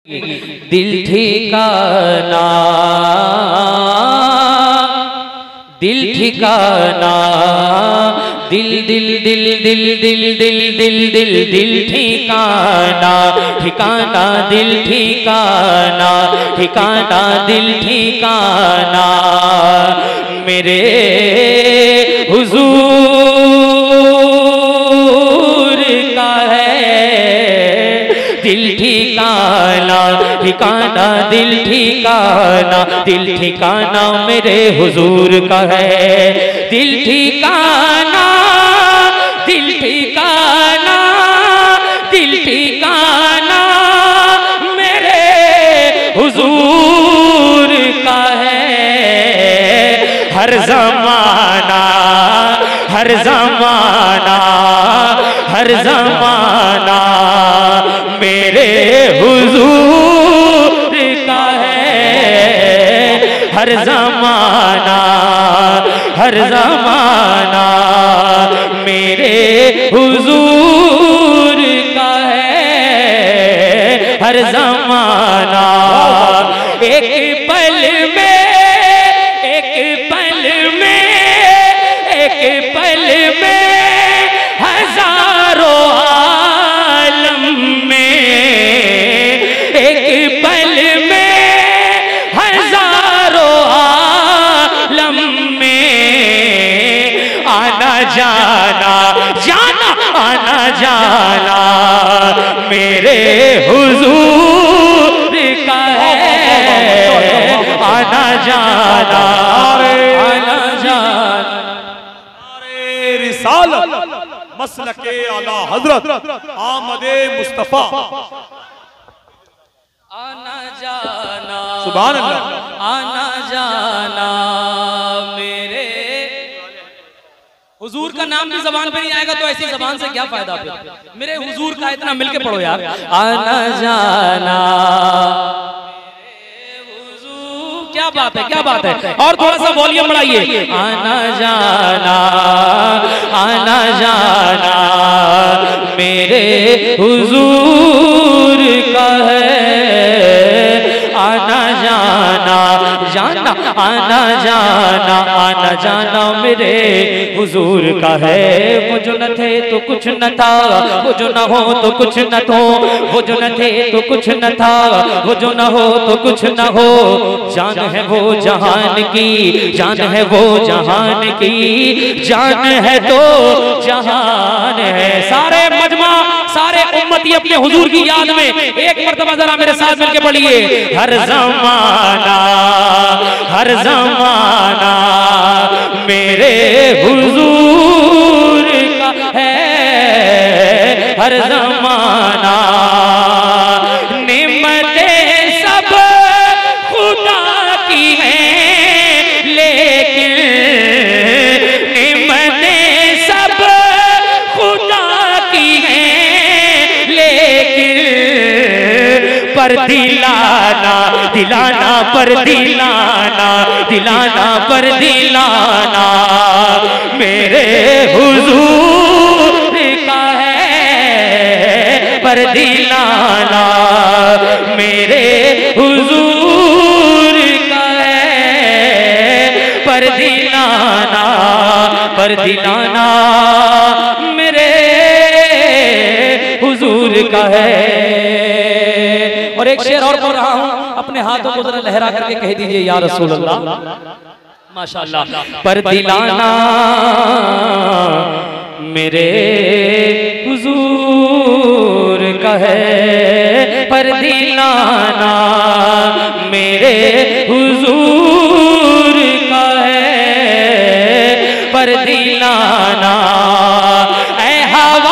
दिल ठिकाना, दिल ठिकाना, दिल दिल दिल दिल दिल दिल दिल दिल दिल ठिकाना, ठिकाना दिल ठिकाना, ठिकाना दिल ठिकाना मेरे हुजूर का है। दिल ठिकाना, ठिकाना दिल ठिकाना, दिल ठिकाना मेरे हुजूर का है। दिल ठिकाना, दिल ठिकाना, दिल ठिकाना मेरे हुजूर का है। हर जमाना, हर जमाना, हर जमाना मेरे हुजूर का है। हर जमाना, हर जमाना मेरे हुजूर का है। हर जमाना एक पल में, एक पल में, एक पल में हजारों आलम में, एक पल में हजारों आलम में आना जाना, जाना आना जाना मेरे हुजूर का है। आना जाना, आना जाना रिसालत मसलके आला हजरत आमदे मुस्तफा। आना जाना, सुभान अल्लाह, आना जाना मेरे हुजूर का नाम भी जबान पे नहीं आएगा तो ऐसी जबान से क्या फायदा फिर। मेरे हुजूर का इतना मिलके पढ़ो यार। आना जाना, क्या बात है, क्या बात है। और थोड़ा सा वॉल्यूम बढ़ाइए। आना जाना, आना जाना मेरे हुजूर का है। आना जाना, जाना आना जाना, आना जाना मेरे हुजूर का है। वो जो न थे तो कुछ न था, वो जो न हो तो कुछ न तो, वो जो न थे तो कुछ न था, वो जो न हो तो कुछ न हो। जान है वो जहान की, जान है वो जहान की, जान है तो जहान है। सारे मजमा, सारे उम्मती अपने हुजूर की याद में एक मर्तबा जरा मेरे साथ मिलके पढ़िए। हर जमाना, हर जमाना मेरे हुजूर का है। हर जमाना निम्मतें सब खुदा की हैं, लेकिन निम्मतें सब खुदा की हैं, लेकिन पर दिलाना, दिलाना पर दिलाना, दिलाना पर दिलाना मेरे हुजूर का है। पर दिलाना मेरे हुजूर का है। पर दिलाना, पर दिलाना मेरे हुजूर का है। और एक शेर और बोल रहा हूं, अपने हाथों को जरा लहरा करके कह दीजिए या रसूल अल्लाह। माशाअल्लाह। पर दिलाना मेरे हुजूर का है। पर दिलाना मेरे हुजूर का है। पर दिलाना ऐ हवा,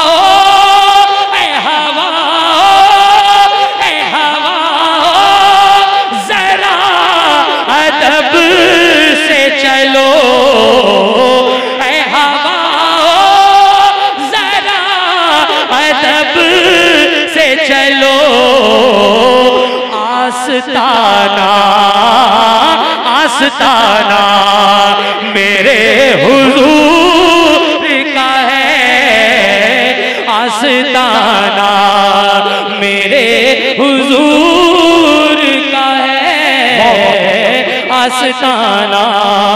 आस्ताना, आस्ताना मेरे हुजूर का है। आस्ताना मेरे हुजूर आस्ताना।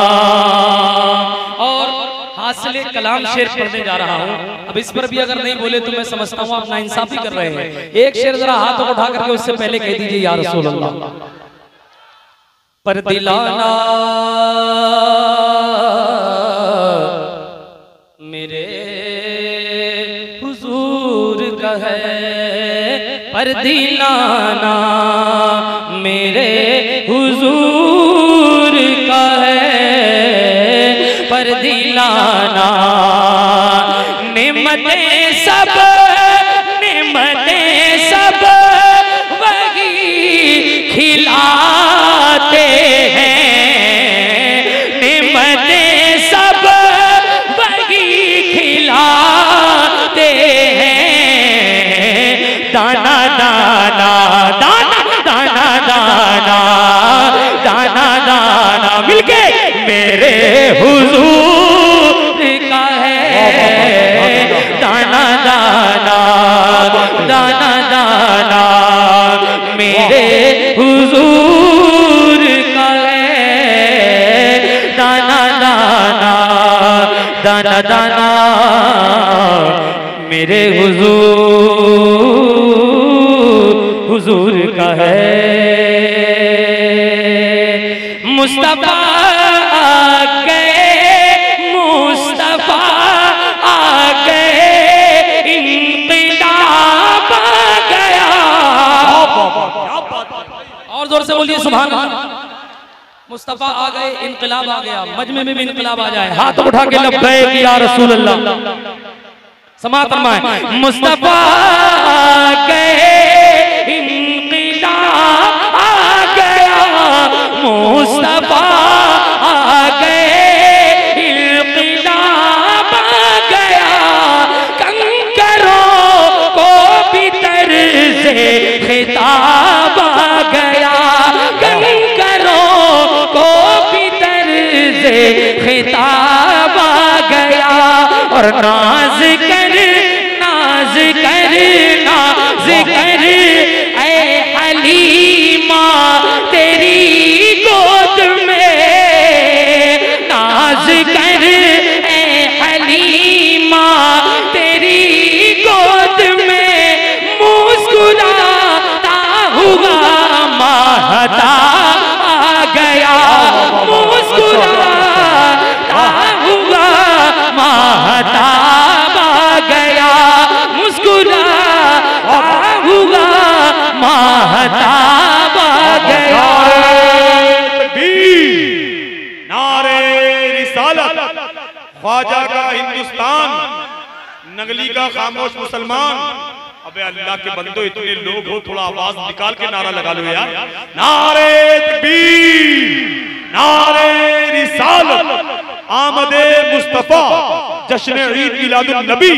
और हासिल कलाम शेर पढ़ने जा रहा हूँ। अब इस पर भी अगर नहीं बोले तो मैं समझता हूँ आप नाइंसाफी कर रहे हैं। एक शेर जरा हाथ उठा करके उससे पहले कह दीजिए या रसूल अल्लाह। पर दिलाना मेरे हुजूर का है, पर दिलाना मेरे हुजूर का है, पर दिलाना निमतें सब वही खिलाते हैं, निमतें सब वही खिलाते हैं। दाना दाना दाना दाना दाना दाना दाना मिलके मेरे हुजूर का है, दाना दाना दाना दाना मेरे हुजूर का है, दाना दाना दाना दाना मेरे हुजूर का है। मुस्तफा आ गए, मुस्तफा आ गए, इंक़िलाब आ गया। और जोर से बोलिए सुभान अल्लाह। मुस्तफा आ गए, इंक़िलाब आ गया। मजमे में भी इंक़िलाब आ जाए, हाथ उठा के लब्बैक या रसूल अल्लाह। समाअत फरमाएं। मुस्तफा आ गए, इंक़िलाब आ गया, मुस्तफा आ गए, इंक़िलाब आ गया। कंकरों को भी तर्ज़े खिताब आ गया, कंकरों को भी तर्ज़े खिताब आ गया। और नाज कर नाज कर नाज कर ऐ हलीमा तेरी गोद में, नाज कर ऐ हलीमा तेरी गोद में, मुस्कुराता हुआ महता आ गया, मुस्कुराता हुआ महताब आ गया, मुस्कुराता हुआ महताब आ गया। नारे रिसालत, ख्वाजा का हिंदुस्तान, नगली का खामोश मुसलमान। अबे अल्लाह के बंदो, इतने लोग हो, थोड़ा आवाज निकाल के नारा लगा लो यार। नारे तकबीर, नारे रिसालत, आमदे मुस्तफा, जश्न ईद मिलादुन नबी।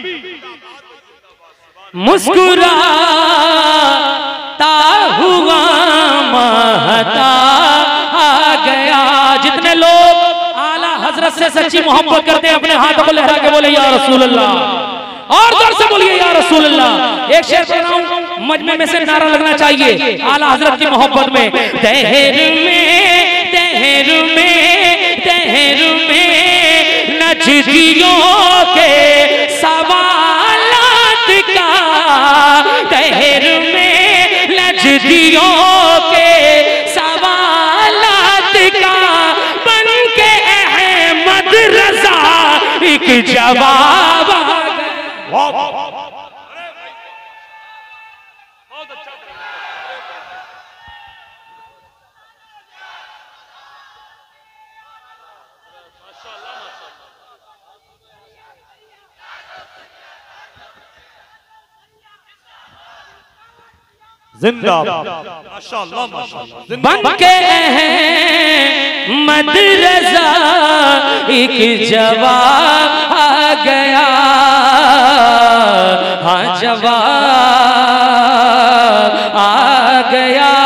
मुस्कुराता हुआ महता आ गया। जितने लोग आला हजरत से सच्ची मोहब्बत करते हैं अपने हाथों को लहरा के बोले या रसूल अल्लाह। और जोर से बोलिए या रसूल अल्लाह। एक शेर सुनाऊं, मजमे में से नारा लगना चाहिए आला हजरत की मोहब्बत में। दहर में नजदियों के सवालात का, दहर में नजदियों के सवालात का, बन के अहमद रजा एक जवाब आ गया। जिंदाबाद, माशाअल्लाह माशाअल्लाह। बन के अहमद रजा एक जवाब आ गया, हाँ जवाब आ गया।